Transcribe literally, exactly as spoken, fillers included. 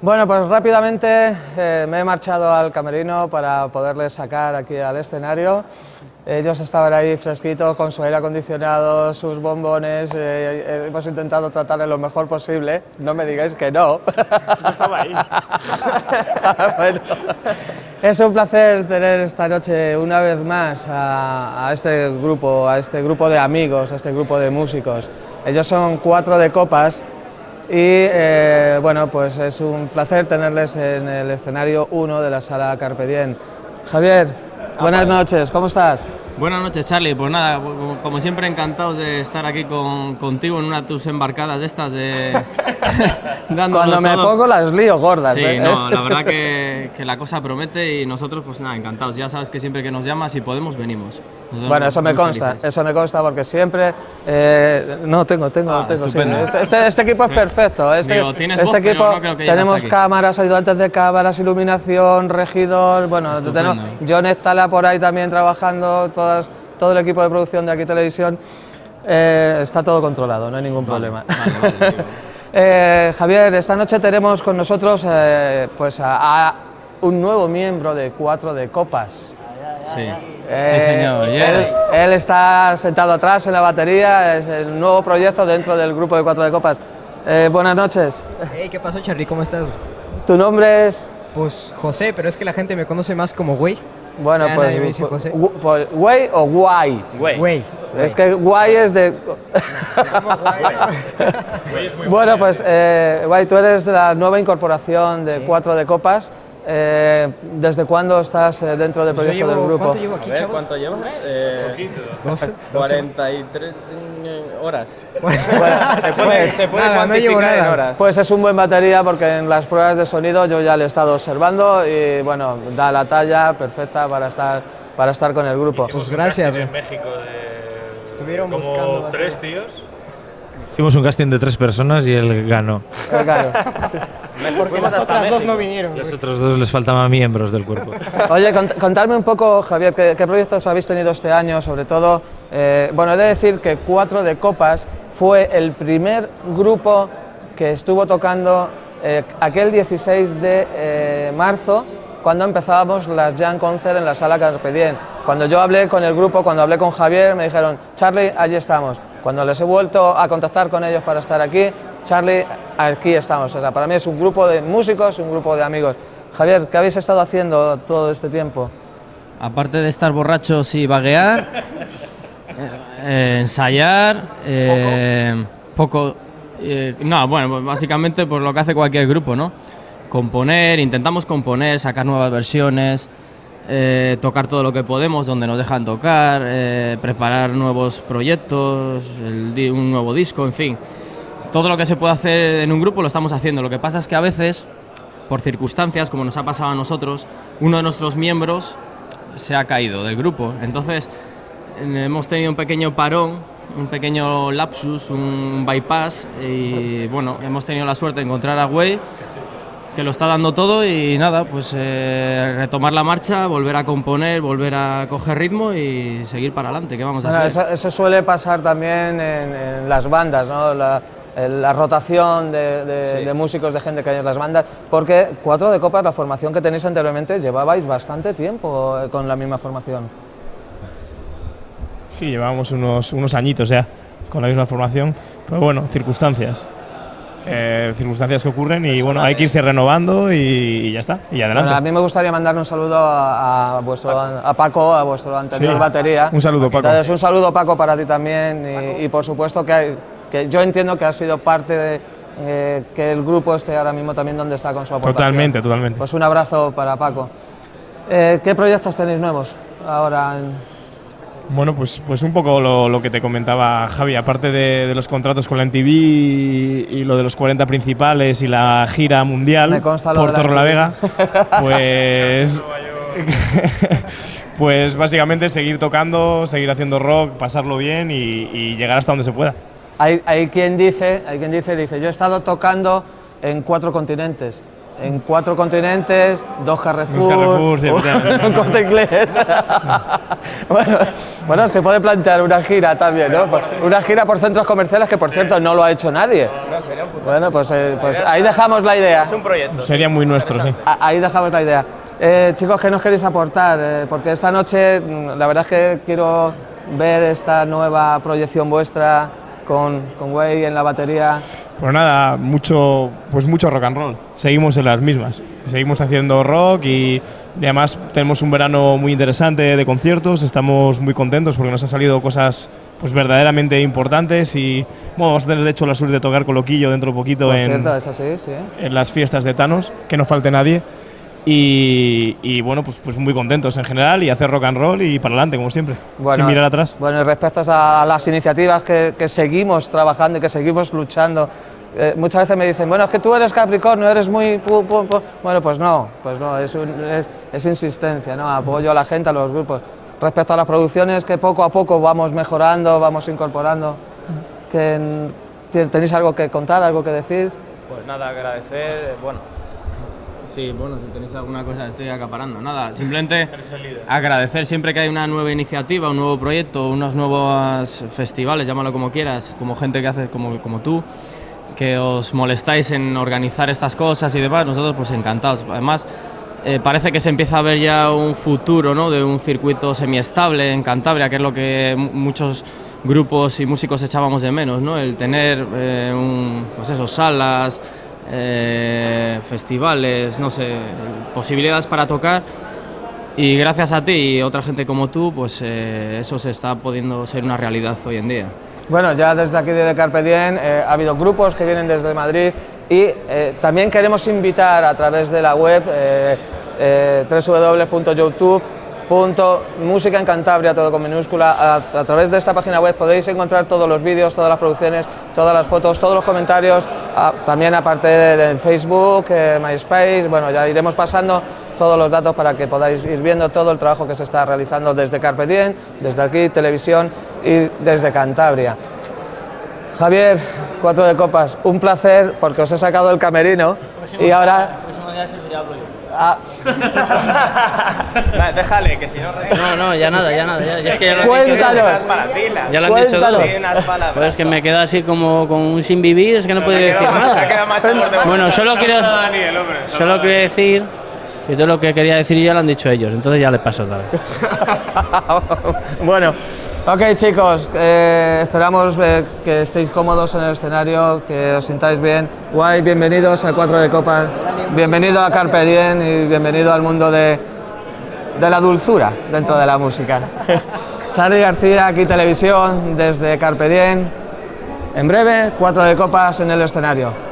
Bueno, pues rápidamente eh, me he marchado al camerino para poderles sacar aquí al escenario. Ellos estaban ahí fresquitos con su aire acondicionado, sus bombones, eh, hemos intentado tratarles lo mejor posible, no me digáis que no. Yo estaba ahí. Bueno, es un placer tener esta noche una vez más a, a este grupo, a este grupo de amigos, a este grupo de músicos. Ellos son Cuatro de Copas y eh, bueno, pues es un placer tenerles en el escenario uno de la Sala Carpe Diem. Javier, buenas noches, ¿cómo estás? Buenas noches, Charlie. Pues nada, como siempre encantados de estar aquí con, contigo en una de tus embarcadas de estas de... Cuando me todo. pongo las lío gordas. Sí, ¿eh? no, la verdad que, que la cosa promete y nosotros pues nada, encantados. Ya sabes que siempre que nos llamas y podemos, venimos. Nosotros Bueno, eso me consta, felices. eso me consta porque siempre... Eh, no, tengo, tengo, Ah, tengo. Sí, estupendo. este, este, este equipo es Sí. perfecto. Este, Digo, tienes este voz, pero equipo no creo que llegue tenemos hasta aquí. cámaras, ayudantes de cámaras, iluminación, regidor... Bueno, Estupendo. tenemos John Estala por ahí también trabajando, todas, todo el equipo de producción de Aquí Televisión. Eh, está todo controlado, no hay ningún Vale, problema. vale, vale, digo. Eh, Javier, esta noche tenemos con nosotros eh, pues a, a un nuevo miembro de Cuatro de Copas. Sí, Eh, sí señor. él, Yeah. él está sentado atrás en la batería, es el nuevo proyecto dentro del grupo de Cuatro de Copas. Eh, buenas noches. Hey, ¿qué pasó, Charlie? ¿Cómo estás? ¿Tu nombre es? Pues José, pero es que la gente me conoce más como güey. Bueno, Ya pues, nadie me dice pues, José. gu- pues, ¿güey o guay? Güey. Güey. Es que guay es de... Bueno, pues eh, guay, tú eres la nueva incorporación de Sí. Cuatro de Copas. Eh, ¿Desde cuándo estás eh, dentro del Pues yo proyecto llevo- del grupo? ¿Cuánto llevo A aquí, ver, chavo? ¿cuánto llevas? Eh, Doce, doce. cuarenta y tres horas. Bueno, Se puede, se puede Nada, no llevo cuantificar en nada. horas. Pues es un buen batería porque en las pruebas de sonido yo ya le he estado observando y bueno, da la talla perfecta para estar, para estar con el grupo. Pues gracias, En güey. México de Estuvieron como buscando tres tíos. Hicimos un casting de tres personas y él ganó. Eh, claro. Porque las otras dos no vinieron. Los otros dos les faltaban miembros del cuerpo. Oye, cont- contarme un poco, Javier, ¿qué, qué proyectos habéis tenido este año? Sobre todo, eh, bueno, he de decir que Cuatro de Copas fue el primer grupo que estuvo tocando eh, aquel dieciséis de eh, marzo, cuando empezábamos las Jam Concert en la Sala Carpe Diem. Cuando yo hablé con el grupo, cuando hablé con Javier, me dijeron, Charlie, allí estamos. Cuando les he vuelto a contactar con ellos para estar aquí, Charlie, aquí estamos. O sea, para mí es un grupo de músicos, un grupo de amigos. Javier, ¿qué habéis estado haciendo todo este tiempo? Aparte de estar borrachos y vaguear, eh, ensayar, eh, poco, eh, no, bueno, pues básicamente pues lo que hace cualquier grupo, ¿no? Componer, intentamos componer, sacar nuevas versiones, eh, tocar todo lo que podemos donde nos dejan tocar, eh, preparar nuevos proyectos, el di- un nuevo disco, en fin. Todo lo que se puede hacer en un grupo lo estamos haciendo. Lo que pasa es que a veces, por circunstancias, como nos ha pasado a nosotros, uno de nuestros miembros se ha caído del grupo. Entonces, eh, hemos tenido un pequeño parón, un pequeño lapsus, un bypass y bueno, hemos tenido la suerte de encontrar a Güey, que lo está dando todo y nada, pues eh, retomar la marcha, volver a componer, volver a coger ritmo y seguir para adelante. ¿Qué vamos a Bueno, hacer? eso, eso suele pasar también en, en las bandas, ¿no? La, el- la rotación de, de- Sí. de músicos, de gente que hay en las bandas, porque Cuatro de Copas, la formación que tenéis anteriormente, llevabais bastante tiempo eh, con la misma formación. Sí, llevábamos unos, unos añitos ya con la misma formación. Pero bueno, circunstancias. Eh, circunstancias que ocurren y bueno, hay que irse renovando y, y ya está. Y adelante. Bueno, a mí me gustaría mandarle un saludo a, a vuestro, a Paco, a vuestro anterior Sí. batería. Un saludo, Paco. Entonces, un saludo, Paco, para ti también y, y por supuesto que, hay- que yo entiendo que ha sido parte de eh, que el grupo esté ahora mismo también donde está con su aportación. Totalmente, totalmente. Pues un abrazo para Paco. Eh, ¿Qué proyectos tenéis nuevos ahora? en- Bueno, pues, pues un poco lo, lo que te comentaba Javi, aparte de, de los contratos con la M T V y, y lo de los cuarenta principales y la gira mundial Me consta lo por de la Torrelavega, M T V. pues, pues básicamente seguir tocando, seguir haciendo rock, pasarlo bien y, y llegar hasta donde se pueda. Hay, hay quien dice, hay quien dice, dice, yo he estado tocando en cuatro continentes. En cuatro continentes, dos Carrefour, Dos Carrefour, sí, efectivamente. un Corte Inglés. bueno, bueno, se puede plantear una gira también, ¿no? Una gira por centros comerciales que, por cierto, no lo ha hecho nadie. Bueno, pues, eh, pues ahí dejamos la idea. Es un proyecto. Sería muy nuestro, sí. A- Ahí dejamos la idea. Eh, chicos, ¿qué nos queréis aportar? Eh, porque esta noche, mm, la verdad es que quiero ver esta nueva proyección vuestra con, con Way en la batería. Pues nada, mucho, pues mucho rock and roll. Seguimos en las mismas. Seguimos haciendo rock y, y además tenemos un verano muy interesante de conciertos. Estamos muy contentos porque nos han salido cosas pues verdaderamente importantes y bueno, vamos a tener de hecho la suerte de tocar con Loquillo dentro de poquito Por en, cierto, es así, sí. en las fiestas de Thanos, que no falte nadie. Y, y bueno, pues, pues muy contentos en general y hacer rock and roll y para adelante, como siempre, sin mirar atrás. Bueno, y respecto a las iniciativas que, que seguimos trabajando y que seguimos luchando, eh, muchas veces me dicen, bueno, es que tú eres Capricornio, eres muy... fu- fu- fu-". Bueno, pues no, pues no, es, un- es, es insistencia, ¿no? Apoyo a la gente, a los grupos. Respecto a las producciones que poco a poco vamos mejorando, vamos incorporando, que, mm, ¿tenéis algo que contar, algo que decir? Pues nada, agradecer, bueno, Sí, bueno, si tenéis alguna cosa, estoy acaparando. Nada, simplemente agradecer siempre que hay una nueva iniciativa, un nuevo proyecto, unos nuevos festivales, llámalo como quieras, como gente que hace como, como tú, que os molestáis en organizar estas cosas y demás, nosotros pues encantados. Además, eh, parece que se empieza a ver ya un futuro, ¿no?, de un circuito semiestable en Cantabria, que es lo que m- muchos grupos y músicos echábamos de menos, ¿no? El tener eh, un, pues eso, salas, eh, festivales, no sé, posibilidades para tocar, y gracias a ti y otra gente como tú, pues eh, eso se está pudiendo ser una realidad hoy en día. Bueno, ya desde aquí de Carpe Diem eh, ha habido grupos que vienen desde Madrid y eh, también queremos invitar a través de la web eh, eh, w w w punto youtube punto música en Cantabria, todo con minúscula. A, a través de esta página web podéis encontrar todos los vídeos, todas las producciones, todas las fotos, todos los comentarios, a, también aparte de, de Facebook, eh, MySpace. Bueno, ya iremos pasando todos los datos para que podáis ir viendo todo el trabajo que se está realizando desde Carpe Diem, desde aquí, televisión y desde Cantabria. Javier, Cuatro de Copas, un placer porque os he sacado el camerino y ahora... Ah, Vale, déjale, que si no... No, no, ya nada, ya nada. Ya, ya es que ya lo han dicho cuéntanos, Unas palatinas. Ya lo han dicho cuéntanos. todos. Sí, unas palabras. Pues es que me queda así como con un sin vivir, es que no puedo Se ha decir quedado- se ha nada. quedado más sordo. Bueno, solo quiero, Daniel, hombre, solo quiero decir que todo lo que quería decir yo ya lo han dicho ellos, entonces ya les paso otra vez. bueno, ok chicos, eh, esperamos eh, que estéis cómodos en el escenario, que os sintáis bien. Guay, bienvenidos a Cuatro de Copas, bienvenido a Carpe Diem y bienvenido al mundo de, de la dulzura dentro de la música. Charly García, aquí televisión, desde Carpe Diem. En breve, Cuatro de Copas en el escenario.